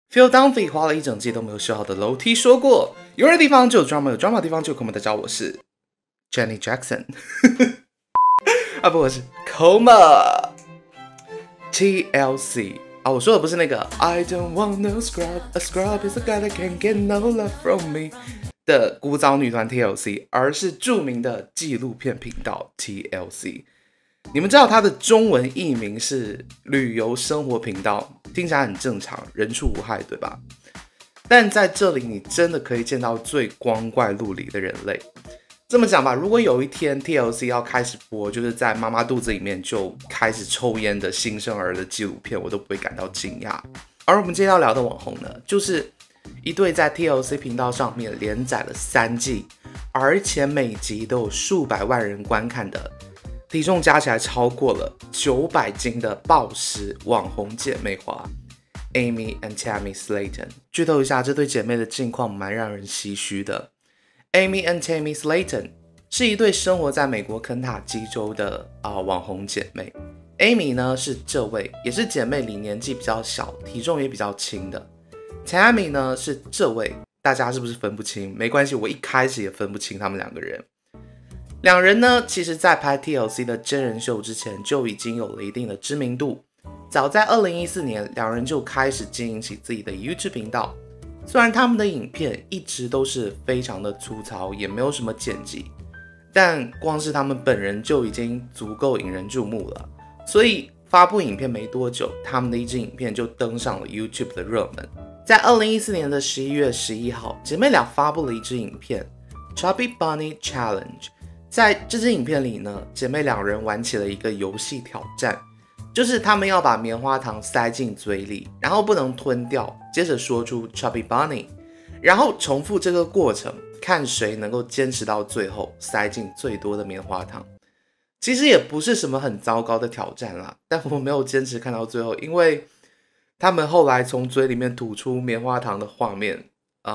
Phil Dunphy 花了一整季都没有修好的楼梯说过，有人的地方就有 drama， 有 drama 的地方就有 coma。大家好，我是 Jenny Jackson 啊不，我是 coma TLC 啊，我说的不是那个 I don't want no scrub， a scrub is a guy that can't get no love from me 的古早女团 TLC， 而是著名的纪录片频道 TLC。你们知道它的中文译名是旅游生活频道，听起来很正常，人畜无害，对吧？但在这里你真的可以见到最光怪陆离的人类。这么讲吧，如果有一天 TLC 要开始播就是在妈妈肚子里面就开始抽烟的新生儿的纪录片，我都不会感到惊讶。而我们今天要聊的网红呢，就是一对在 TLC 频道上面连载了3季，而且每集都有数百万人观看的，体重加起来超过了900斤的暴食网红姐妹花 Amy and Tammy Slaton。 剧透一下，这对姐妹的近况蛮让人唏嘘的。 Amy and Tammy Slaton 是一对生活在美国肯塔基州的网红姐妹。 Amy 呢是这位，也是姐妹里年纪比较小，体重也比较轻的。 Tammy 呢是这位，大家是不是分不清？没关系，我一开始也分不清他们两个人。两人呢，其实在拍 TLC 的真人秀之前就已经有了一定的知名度。早在2014年，两人就开始经营起自己的 YouTube 频道。虽然他们的影片一直都是非常的粗糙，也没有什么剪辑，但光是他们本人就已经足够引人注目了。所以发布影片没多久，他们的一支影片就登上了 YouTube 的热门。在2014年的11月11号，姐妹俩发布了一支影片 Chubby Bunny Challenge。在这支影片里呢，姐妹两人玩起了一个游戏挑战，就是她们要把棉花糖塞进嘴里，然后不能吞掉，接着说出 Chubby Bunny， 然后重复这个过程，看谁能够坚持到最后塞进最多的棉花糖。其实也不是什么很糟糕的挑战啦，但我没有坚持看到最后，因为他们后来从嘴里面吐出棉花糖的画面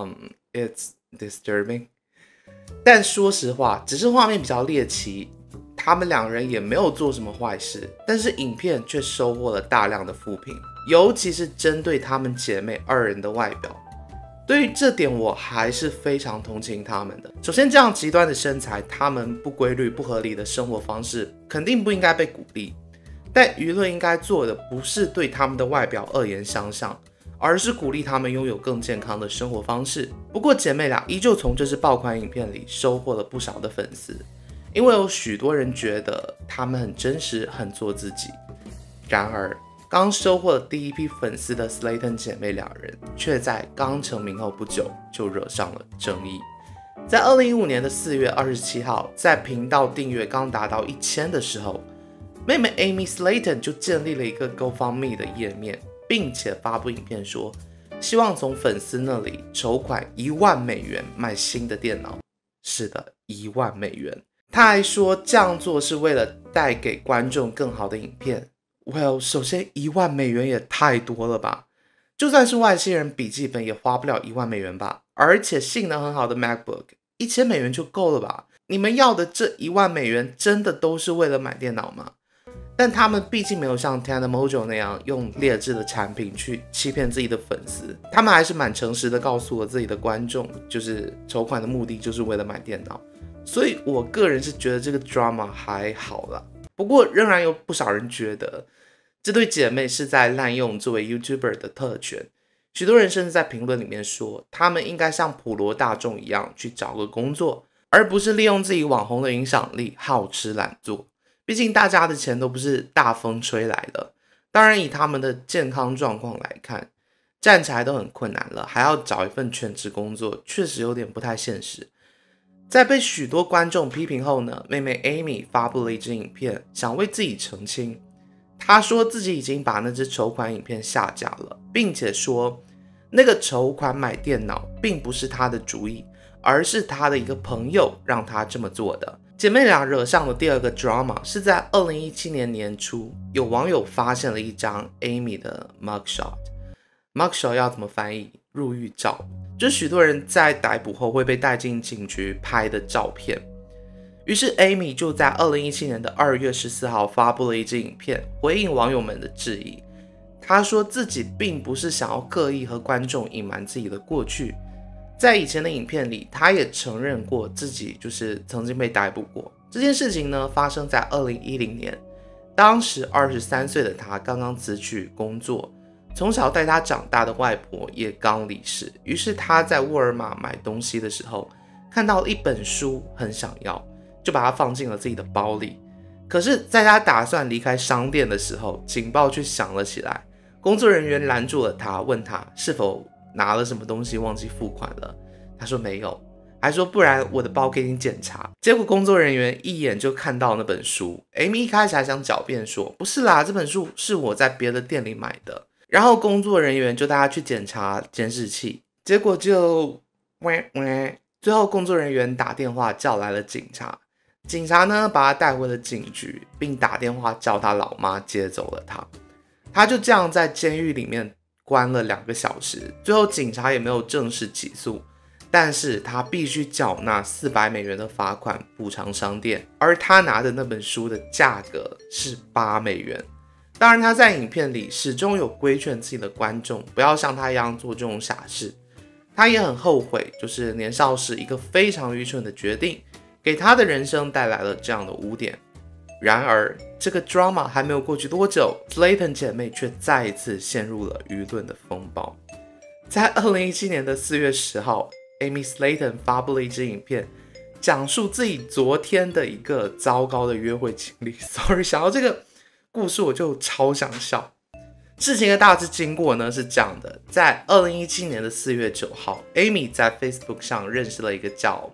，it's disturbing。但说实话，只是画面比较猎奇，他们两人也没有做什么坏事，但是影片却收获了大量的负评，尤其是针对他们姐妹二人的外表。对于这点，我还是非常同情他们的。首先，这样极端的身材，他们不规律、不合理的生活方式，肯定不应该被鼓励。但舆论应该做的，不是对他们的外表恶言相向，而是鼓励他们拥有更健康的生活方式。不过姐妹俩依旧从这支爆款影片里收获了不少的粉丝，因为有许多人觉得他们很真实，很做自己。然而刚收获了第一批粉丝的 Slaton 姐妹两人，却在刚成名后不久就惹上了争议。在2015年的4月27号，在频道订阅刚达到1000的时候，妹妹 Amy Slaton 就建立了一个 GoFundMe 的页面，并且发布影片说，希望从粉丝那里筹款1万美元买新的电脑。是的，1万美元。他还说这样做是为了带给观众更好的影片。Well， 首先1万美元也太多了吧？就算是外星人笔记本也花不了1万美元吧？而且性能很好的 MacBook 1000美元就够了吧？你们要的这1万美元真的都是为了买电脑吗？但他们毕竟没有像 Tana Mongeau 那样用劣质的产品去欺骗自己的粉丝，他们还是蛮诚实的告诉了自己的观众，就是筹款的目的就是为了买电脑。所以我个人是觉得这个 drama 还好啦，不过仍然有不少人觉得这对姐妹是在滥用作为 YouTuber 的特权。许多人甚至在评论里面说，他们应该像普罗大众一样去找个工作，而不是利用自己网红的影响力好吃懒做。毕竟大家的钱都不是大风吹来的，当然以他们的健康状况来看，站起来都很困难了，还要找一份全职工作，确实有点不太现实。在被许多观众批评后呢，妹妹 Amy 发布了一支影片，想为自己澄清。她说自己已经把那支筹款影片下架了，并且说那个筹款买电脑并不是她的主意，而是她的一个朋友让她这么做的。姐妹俩惹上的第二个 drama 是在2017年年初，有网友发现了一张 Amy 的 mugshot。mugshot 要怎么翻译？入狱照，就是许多人在逮捕后会被带进警局拍的照片。于是 Amy 就在2017年的2月14号发布了一支影片，回应网友们的质疑。 他说自己并不是想要刻意和观众隐瞒自己的过去，在以前的影片里，他也承认过自己就是曾经被逮捕过。这件事情呢，发生在2010年，当时23岁的他刚刚辞去工作，从小带他长大的外婆也刚离世，于是他在沃尔玛买东西的时候，看到一本书很想要，就把它放进了自己的包里。可是在他打算离开商店的时候，警报却响了起来，工作人员拦住了他，问他是否拿了什么东西忘记付款了。他说没有，还说不然我的包给你检查。结果工作人员一眼就看到那本书。 Amy 一开始还想狡辩说不是啦，这本书是我在别的店里买的。然后工作人员就带他去检查监视器，结果就最后工作人员打电话叫来了警察。警察呢把他带回了警局，并打电话叫他老妈接走了他。他就这样在监狱里面关了2个小时，最后警察也没有正式起诉，但是他必须缴纳$400的罚款补偿商店，而他拿的那本书的价格是$8。当然他在影片里始终有规劝自己的观众不要像他一样做这种傻事，他也很后悔，就是年少时一个非常愚蠢的决定给他的人生带来了这样的污点。然而这个 drama 还没有过去多久， Slayton 姐妹却再一次陷入了舆论的风暴。在2017年的4月10号 Amy Slayton 发布了一支影片，讲述自己昨天的一个糟糕的约会经历。Sorry， 想到这个故事我就超想笑。事情的大致经过呢是这样的，在2017年的4月9号 Amy 在 Facebook 上认识了一个叫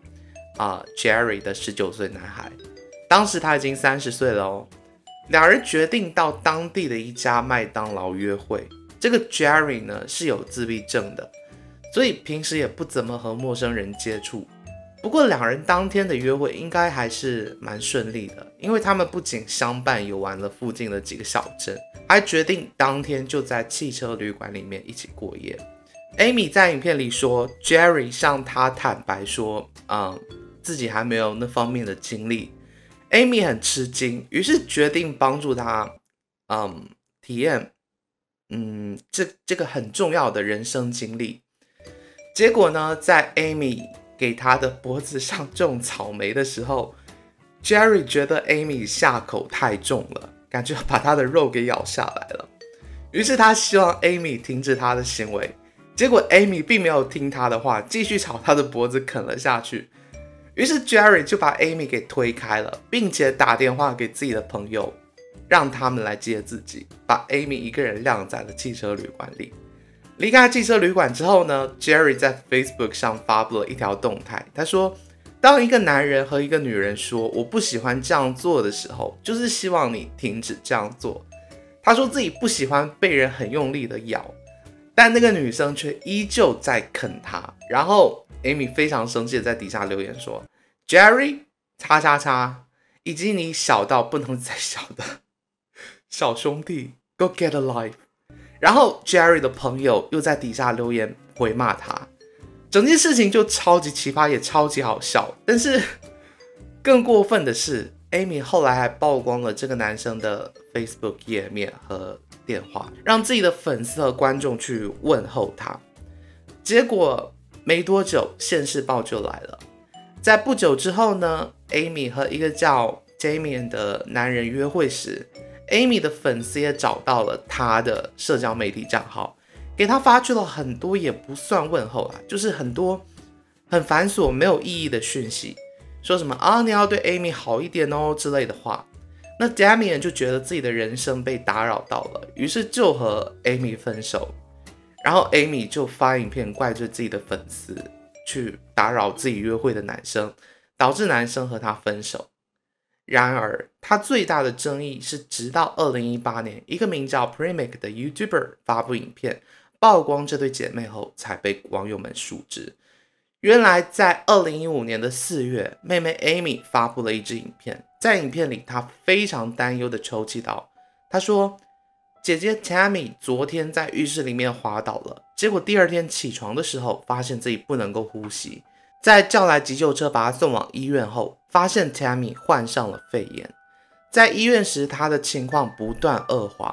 Jerry 的19岁男孩，当时他已经30岁了哦。两人决定到当地的一家麦当劳约会。这个 Jerry 呢是有自闭症的，所以平时也不怎么和陌生人接触。不过两人当天的约会应该还是蛮顺利的，因为他们不仅相伴游玩了附近的几个小镇，还决定当天就在汽车旅馆里面一起过夜。Amy 在影片里说 Jerry 向她坦白说自己还没有那方面的经历。Amy 很吃惊，于是决定帮助他体验这个很重要的人生经历。结果呢，在 Amy 给他的脖子上种草莓的时候， Jerry 觉得 Amy 下口太重了，感觉把他的肉给咬下来了，于是他希望 Amy 停止他的行为。结果 Amy 并没有听他的话，继续朝他的脖子啃了下去。于是 Jerry 就把 Amy 给推开了，并且打电话给自己的朋友，让他们来接自己，把 Amy 一个人晾在了汽车旅馆里。离开汽车旅馆之后呢， Jerry 在 Facebook 上发布了一条动态，他说当一个男人和一个女人说我不喜欢这样做的时候，就是希望你停止这样做。他说自己不喜欢被人很用力的咬，但那个女生却依旧在啃他。然后 Amy 非常生气的在底下留言说 Jerry 以及你小到不能再小的小兄弟 Go get a life。 然后 Jerry 的朋友又在底下留言回骂他。整件事情就超级奇葩，也超级好笑。但是更过分的是 Amy 后来还曝光了这个男生的 Facebook 页面和电话，让自己的粉丝和观众去问候他。结果没多久现世报就来了。在不久之后呢， Amy 和一个叫 Damien 的男人约会时， Amy 的粉丝也找到了他的社交媒体账号，给他发去了很多也不算问候就是很多很繁琐没有意义的讯息，说什么你要对 Amy 好一点哦之类的话。那 Damien 就觉得自己的人生被打扰到了，于是就和 Amy 分手。然后 Amy 就发影片怪罪自己的粉丝去打扰自己约会的男生，导致男生和他分手。然而他最大的争议是直到2018年一个名叫 Primic 的 YouTuber 发布影片曝光这对姐妹后才被网友们熟知。原来在2015年的4月，妹妹 Amy 发布了一支影片，在影片里她非常担忧的抽泣道，她说姐姐 Tammy 昨天在浴室里面滑倒了，结果第二天起床的时候发现自己不能够呼吸，在叫来急救车把她送往医院后，发现 Tammy 患上了肺炎。在医院时她的情况不断恶化，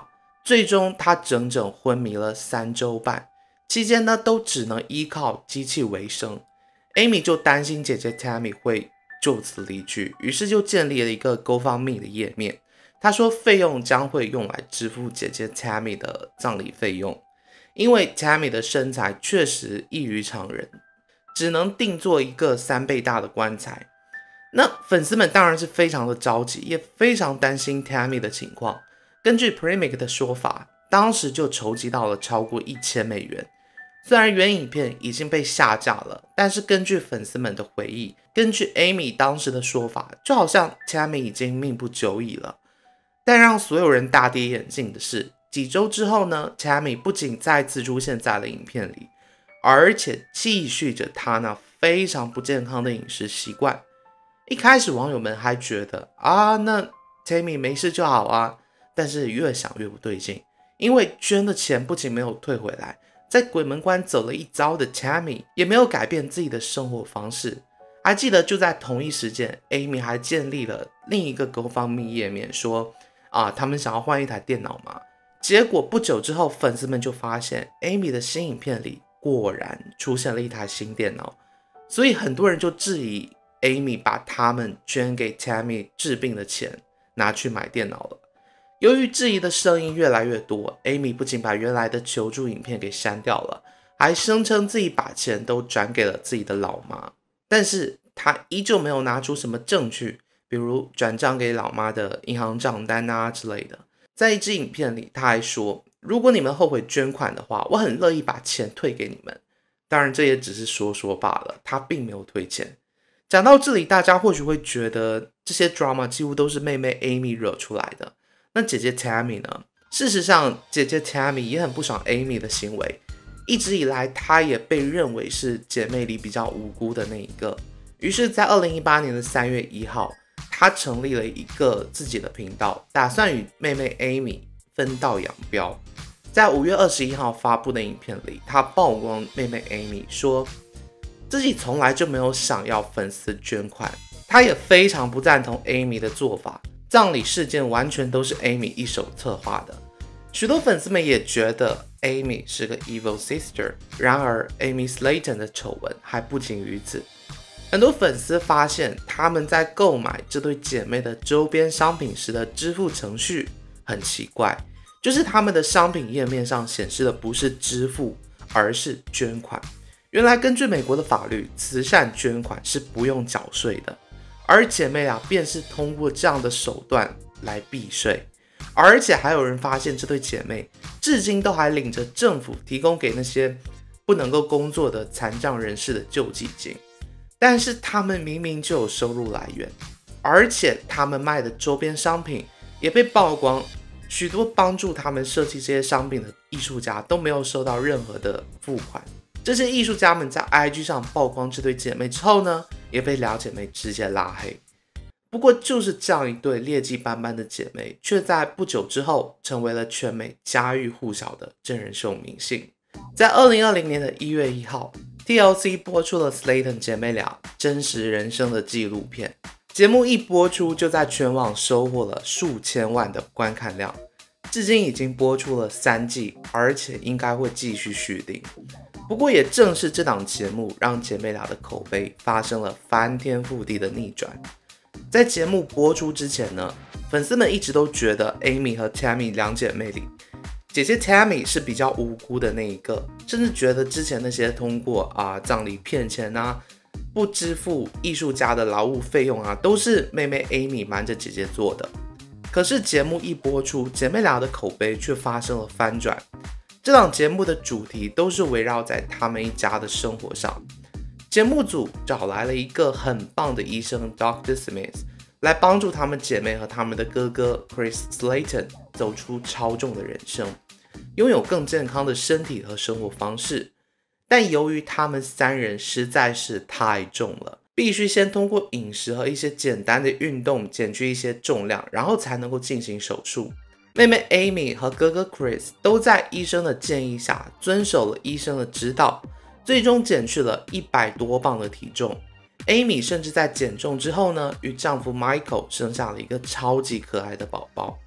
最终她整整昏迷了3周半，期间呢都只能依靠机器为生。Amy 就担心姐姐 Tammy 会就此离去，于是就建立了一个 GoFundMe 的页面。她说费用将会用来支付姐姐 Tammy 的葬礼费用，因为 Tammy 的身材确实异于常人，只能定做一个3倍大的棺材。那粉丝们当然是非常的着急，也非常担心 Tammy 的情况。根据 Premic 的说法，当时就筹集到了超过$1000。虽然原影片已经被下架了，但是根据粉丝们的回忆，根据 Amy 当时的说法，就好像 Tammy 已经命不久矣了。但让所有人大跌眼镜的是，几周之后呢 ，Tammy 不仅再次出现在了影片里，而且继续着她那非常不健康的饮食习惯。一开始网友们还觉得那 Tammy 没事就好啊，但是越想越不对劲，因为捐的钱不仅没有退回来，在鬼门关走了一遭的 Tammy 也没有改变自己的生活方式。还记得就在同一时间 ，Amy 还建立了另一个 GoFundMe 页面，说他们想要换一台电脑嘛。结果不久之后，粉丝们就发现 Amy 的新影片里果然出现了一台新电脑，所以很多人就质疑 Amy 把他们捐给 Tammy 治病的钱拿去买电脑了。由于质疑的声音越来越多， Amy 不仅把原来的求助影片给删掉了，还声称自己把钱都转给了自己的老妈，但是他依旧没有拿出什么证据，比如转账给老妈的银行账单之类的。在一支影片里，他还说，如果你们后悔捐款的话，我很乐意把钱退给你们。当然这也只是说说罢了，他并没有退钱。讲到这里，大家或许会觉得这些 drama 几乎都是妹妹 Amy 惹出来的。那姐姐 Tammy 呢？事实上，姐姐 Tammy 也很不爽 Amy 的行为，一直以来她也被认为是姐妹里比较无辜的那一个。于是在2018年的3月1号，她成立了一个自己的频道，打算与妹妹 Amy 分道扬镳。在5月21号发布的影片里，她曝光妹妹 Amy 说自己从来就没有想要粉丝捐款，她也非常不赞同 Amy 的做法，葬礼事件完全都是 Amy 一手策划的。许多粉丝们也觉得 Amy 是个 evil sister， 然而 Amy Slayton 的丑闻还不仅于此。很多粉丝发现他们在购买这对姐妹的周边商品时的支付程序很奇怪，就是他们的商品页面上显示的不是支付，而是捐款。原来根据美国的法律，慈善捐款是不用缴税的，而姐妹俩便是通过这样的手段来避税。而且还有人发现这对姐妹至今都还领着政府提供给那些不能够工作的残障人士的救济金，但是他们明明就有收入来源，而且他们卖的周边商品也被曝光，许多帮助他们设计这些商品的艺术家都没有收到任何的付款。这些艺术家们在 IG 上曝光这对姐妹之后呢，也被两姐妹直接拉黑。不过就是这样一对劣迹斑斑的姐妹，却在不久之后成为了全美家喻户晓的真人秀明星。在2020年的1月1号 TLC 播出了 Slayton 姐妹俩真实人生的纪录片。节目一播出就在全网收获了数千万的观看量，至今已经播出了3季，而且应该会继续续订。不过也正是这档节目让姐妹俩的口碑发生了翻天覆地的逆转。在节目播出之前呢，粉丝们一直都觉得 Amy 和 Tammy 两姐妹里，姐姐 Tammy 是比较无辜的那一个，甚至觉得之前那些通过葬礼骗钱不支付艺术家的劳务费用都是妹妹 Amy 瞒着姐姐做的。可是节目一播出，姐妹俩的口碑却发生了翻转。这档节目的主题都是围绕在他们一家的生活上。节目组找来了一个很棒的医生 Dr. Smith 来帮助他们姐妹和他们的哥哥 Chris Slayton 走出超重的人生，拥有更健康的身体和生活方式。但由于他们3人实在是太重了，必须先通过饮食和一些简单的运动减去一些重量，然后才能够进行手术。妹妹 Amy 和哥哥 Chris 都在医生的建议下遵守了医生的指导，最终减去了100多磅的体重。Amy 甚至在减重之后呢，与丈夫 Michael 生下了一个超级可爱的宝宝。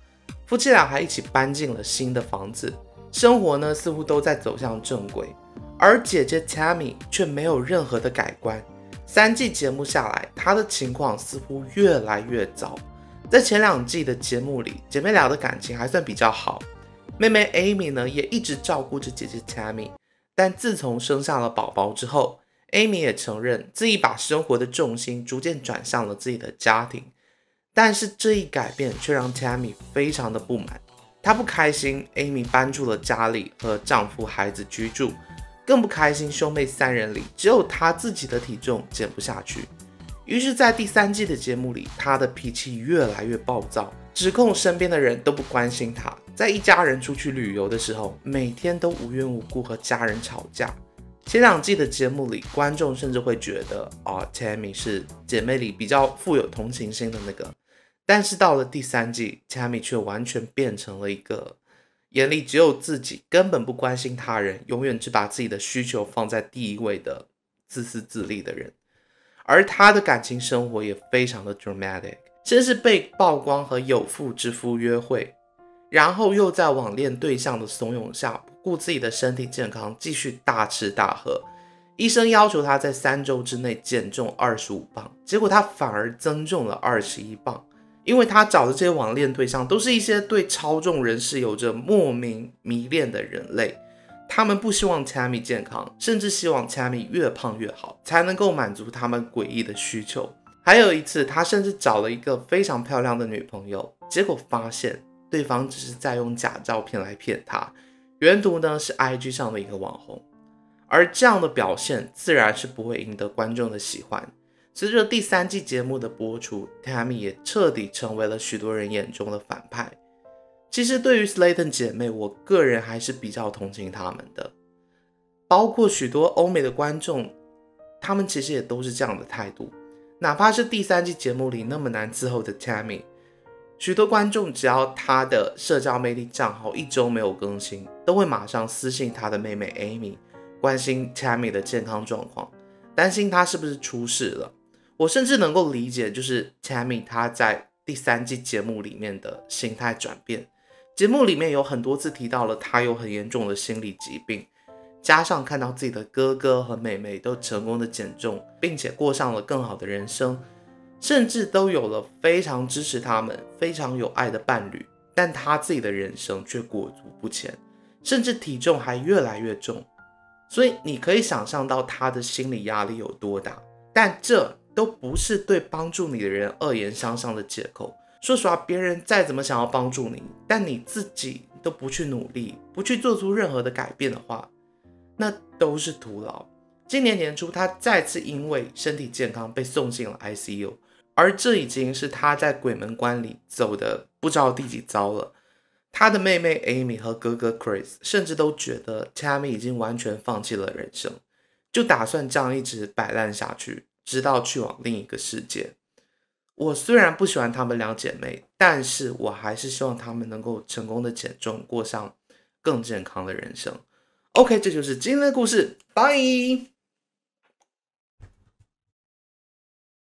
夫妻俩还一起搬进了新的房子，生活呢似乎都在走向正轨，而姐姐 Tammy 却没有任何的改观。3季节目下来，她的情况似乎越来越糟。在前2季的节目里，姐妹俩的感情还算比较好，妹妹 Amy 呢也一直照顾着姐姐 Tammy， 但自从生下了宝宝之后， Amy 也承认自己把生活的重心逐渐转向了自己的家庭，但是这一改变却让 Tammy 非常的不满。她不开心 Amy 搬出了家里和丈夫孩子居住，更不开心兄妹3人里只有她自己的体重减不下去。于是在第3季的节目里，她的脾气越来越暴躁，指控身边的人都不关心她。在一家人出去旅游的时候，每天都无缘无故和家人吵架。前2季的节目里，观众甚至会觉得Tammy 是姐妹里比较富有同情心的那个，但是到了第3季， Tammy 却完全变成了一个眼里只有自己，根本不关心他人，永远只把自己的需求放在第一位的自私自利的人。而她的感情生活也非常的 dramatic， 先是被曝光和有妇之夫约会，然后又在网恋对象的怂恿下，不顾自己的身体健康，继续大吃大喝。医生要求她在3周之内减重25磅，结果她反而增重了21磅。因为她找的这些网恋对象都是一些对超重人士有着莫名迷恋的人类，他们不希望 Tammy 健康，甚至希望 Tammy 越胖越好，才能够满足他们诡异的需求。还有一次，他甚至找了一个非常漂亮的女朋友，结果发现对方只是在用假照片来骗他，原图呢是 IG 上的一个网红。而这样的表现自然是不会赢得观众的喜欢。随着第3季节目的播出， Tammy 也彻底成为了许多人眼中的反派。其实对于 Slayton 姐妹，我个人还是比较同情她们的，包括许多欧美的观众，他们其实也都是这样的态度。哪怕是第3季节目里那么难伺候的 Tammy， 许多观众只要她的社交媒体账号1周没有更新，都会马上私信她的妹妹 Amy， 关心 Tammy 的健康状况，担心她是不是出事了。我甚至能够理解，就是 Tammy 她在第3季节目里面的心态转变。节目里面有很多次提到了她有很严重的心理疾病，加上看到自己的哥哥和妹妹都成功的减重，并且过上了更好的人生，甚至都有了非常支持他们、非常有爱的伴侣，但她自己的人生却裹足不前，甚至体重还越来越重。所以你可以想象到她的心理压力有多大，但这都不是对帮助你的人恶言相向的借口。说实话，别人再怎么想要帮助你，但你自己都不去努力，不去做出任何的改变的话，那都是徒劳。今年年初，他再次因为身体健康被送进了 ICU， 而这已经是他在鬼门关里走的不知道第几遭了。他的妹妹 Amy 和哥哥 Chris 甚至都觉得 Tammy 已经完全放弃了人生，就打算这样一直摆烂下去，直到去往另一个世界。我虽然不喜欢她们2姐妹，但是我还是希望她们能够成功的减重，过上更健康的人生。OK， 这就是今天的故事，拜。